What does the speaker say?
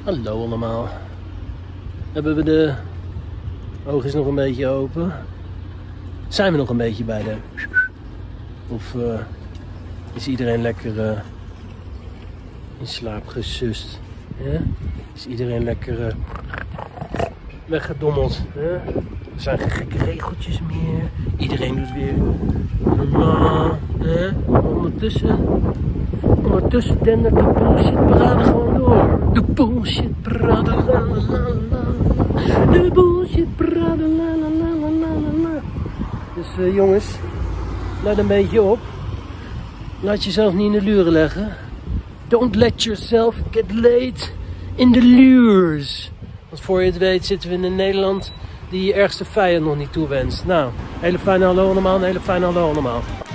Hallo allemaal. Hebben we de oogjes nog een beetje open? Zijn we nog een beetje bij de... Of is iedereen lekker in slaap gesust? Ja? Is iedereen lekker weggedommeld? Ja? Er zijn geen gekke regeltjes meer. Iedereen doet weer normaal. Ja? Ondertussen dendert de bullshit parade gewoon door. De bullshit parade, la la la la. De bullshit parade, la la la la la. Dus jongens, let een beetje op. Laat jezelf niet in de luren leggen. Don't let yourself get laid in the lures. Want voor je het weet zitten we in een Nederland die je ergste vijand nog niet toewenst. Nou, hele fijne hallo allemaal, een hele fijne hallo allemaal.